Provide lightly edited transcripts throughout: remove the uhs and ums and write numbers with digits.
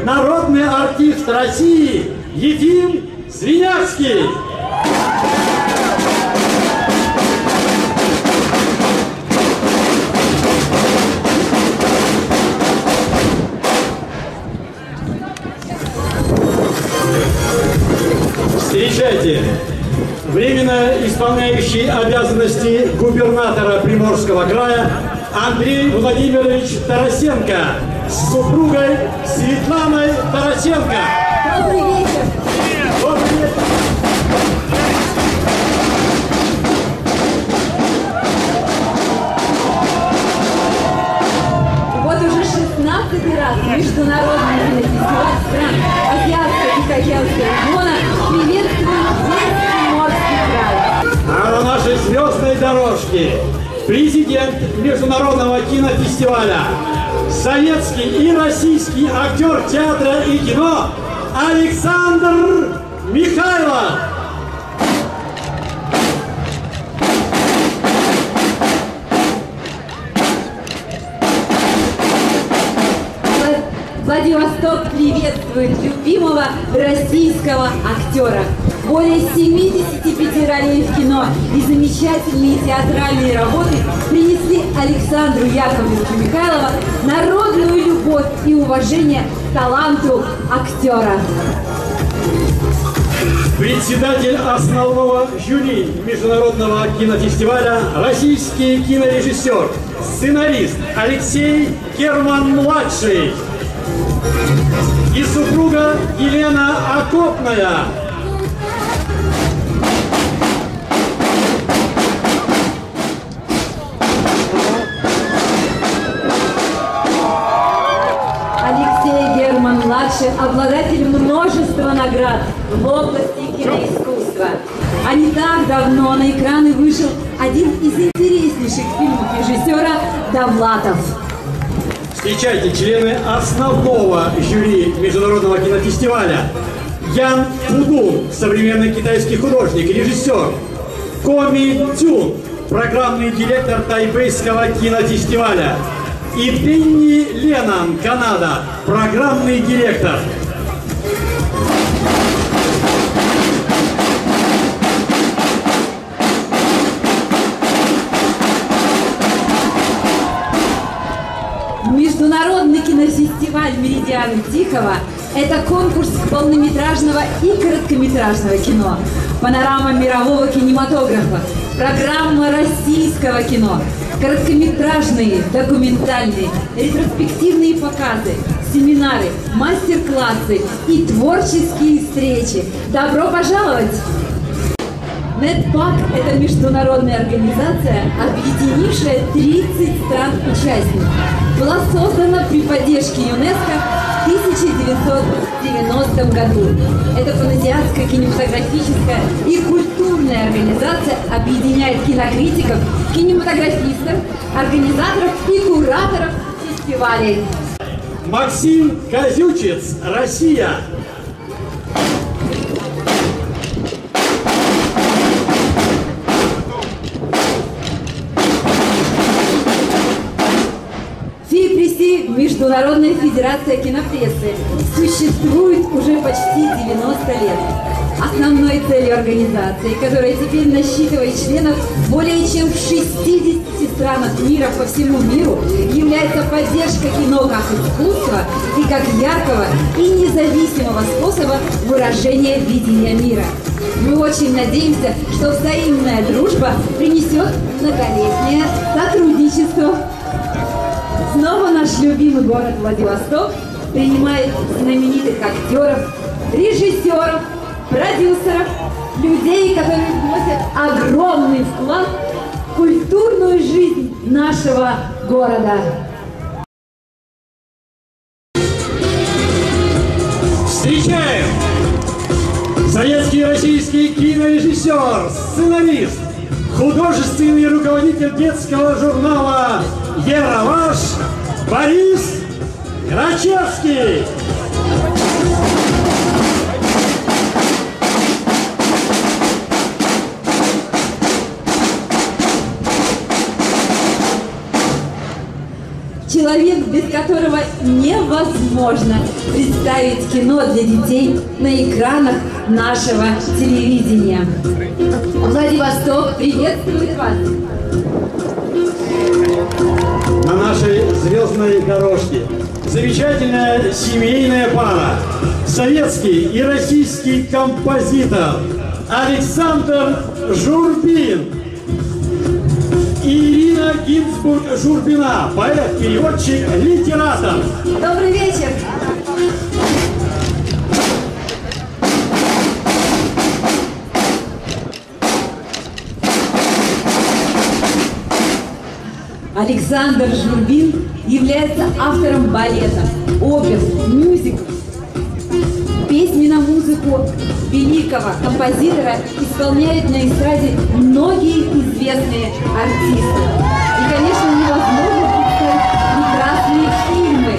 народный артист России Ефим Свинявский. Встречайте, временно исполняющий обязанности губернатора Приморского края Андрей Владимирович Тарасенко с супругой Светланой Тарасенко. Добрый вечер. Добрый вечер. Вот уже 16-й раз международный кинофестиваль стран Азиатско-Тихоокеанского региона приветствует весь Приморский край. А на нашей звездной дорожке президент Международного кинофестиваля, советский и российский актер театра и кино Александр Михайлов. Владивосток приветствует любимого российского актера. Более 75 ролей в кино и замечательные театральные работы принесли Александру Яковлевичу Михайлову народную любовь и уважение к таланту актера. Председатель основного жюри Международного кинофестиваля, российский кинорежиссер, сценарист Алексей Герман-младший и супруга Елена Окопная. Алексей Герман-младший – обладатель множества наград в области киноискусства. А не так давно на экраны вышел один из интереснейших фильмов режиссера Довлатов. Встречайте, члены основного жюри Международного кинофестиваля. Ян Фудун, современный китайский художник, режиссер. Коми Цюн, программный директор Тайбэйского кинофестиваля. И Пенни Леннон, Канада, программный директор. Международный кинофестиваль «Меридианы Тихого» – это конкурс полнометражного и короткометражного кино, панорама мирового кинематографа, программа российского кино, короткометражные, документальные, ретроспективные показы, семинары, мастер-классы и творческие встречи. Добро пожаловать! NetPAC – это международная организация, объединившая 30 стран-участников. Была создана при поддержке ЮНЕСКО в 1990 году. Это паназиатская кинематографическая и культурная организация объединяет кинокритиков, кинематографистов, организаторов и кураторов фестивалей. Максим Козючец, Россия. Международная федерация кинопрессы существует уже почти 90 лет. Основной целью организации, которая теперь насчитывает членов более чем в 60 странах мира по всему миру, является поддержка кино как искусства и как яркого и независимого способа выражения видения мира. Мы очень надеемся, что взаимная дружба принесет многолетнее сотрудничество. Снова наш любимый город Владивосток принимает знаменитых актеров, режиссеров, продюсеров, людей, которые вносят огромный вклад в культурную жизнь нашего города. Встречаем! Советский и российский кинорежиссер, сценарист, художественный руководитель детского журнала «Ералаш» Борис Грачевский. человек, без которого невозможно представить кино для детей на экранах нашего телевидения. Владивосток приветствует вас! На нашей звездной дорожке замечательная семейная пара. Советский и российский композитор Александр Журбин и Ирина Гинзбург-Журбина, поэт, переводчик, литератор. Добрый вечер! Александр Журбин является автором балета, опер, мюзиклов. Песни на музыку великого композитора исполняют на эстраде многие известные артисты. И, конечно, невозможно представить прекрасные фильмы.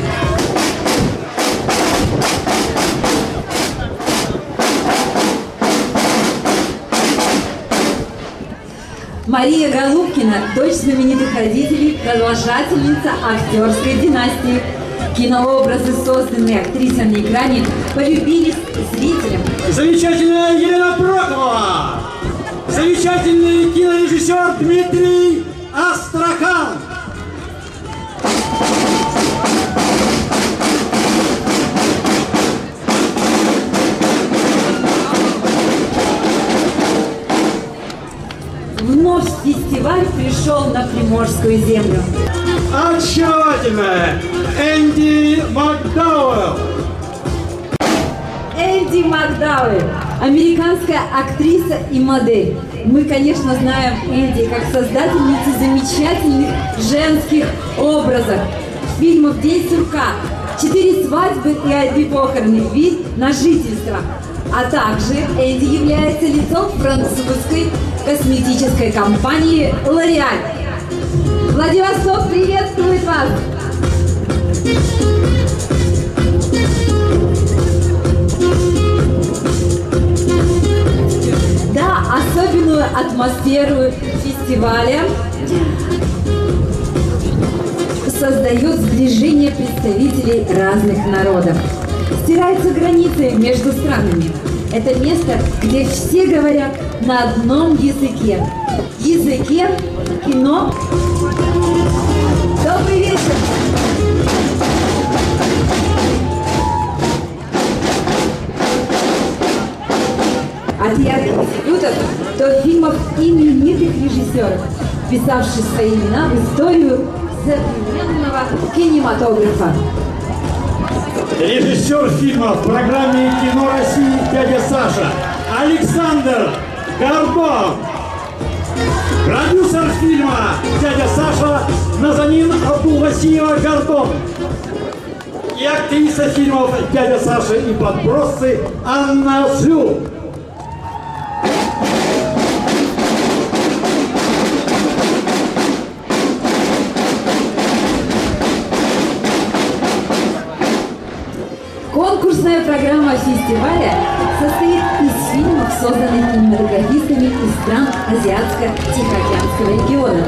Мария Голубкина, дочь знаменитых родителей, продолжательница актерской династии. Кинообразы, созданные актрисой на экране, полюбились зрителям. Замечательная Елена Прокопова! Замечательный кинорежиссер Дмитрий Астрахан! Вновь фестиваль пришел на Приморскую землю. Очаровательная Энди Макдауэлл! Энди Макдауэлл, американская актриса и модель. Мы, конечно, знаем Энди как создательницу замечательных женских образов. Фильмов «День сурка», «4 свадьбы и 1 похороны», «Вид на жительство». А также Энди является лицом французской косметической компании «Лореаль». Владивосток приветствует вас! Да, особенную атмосферу фестиваля создает сближение представителей разных народов. Стираются границы между странами. Это место, где все говорят на одном языке. Языке кино. Добрый вечер! От ярких дебютов до фильмов именитых режиссеров, вписавших свои имена в историю современного кинематографа. Режиссер фильма в программе «Кино России» «Дядя Саша» Александр Гордон. Продюсер фильма «Дядя Саша» Назанин Абдулвасиева-Гордон. И актриса фильмов «Дядя Саша» и «Подбросцы» Анна Зю. Конкурсная программа фестиваля состоит из фильмов, созданных кинематографистами из стран Азиатско-Тихоокеанского региона.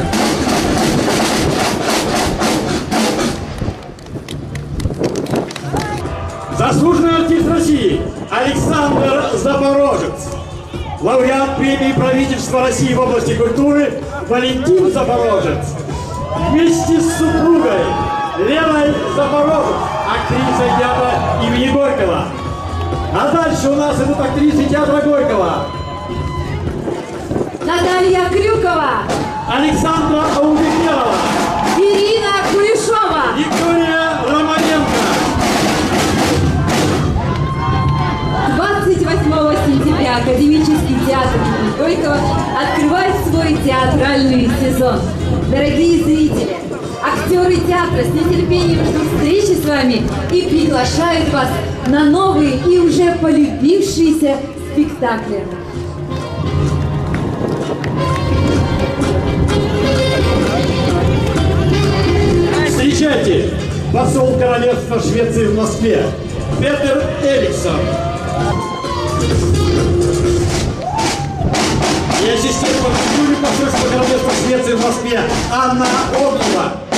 Заслуженный артист России Александр Запорожец. Лауреат премии правительства России в области культуры Валентин Запорожец. Вместе с супругой Леной Запорожец, актриса театра имени Горького. А дальше у нас идут актрисы театра Горького. Наталья Крюкова, Александра Аубекерова, Ирина Кулешова, Виктория Романенко. 28 сентября Академический театр имени Горького открывает свой театральный сезон. Дорогие зрители, актеры театра с нетерпением ждут встречи с вами и приглашают вас на новые и уже полюбившиеся спектакли. Встречайте, посол королевства Швеции в Москве Петер Эриксон. И ассистент посольства королевства Швеции в Москве Анна Огнева.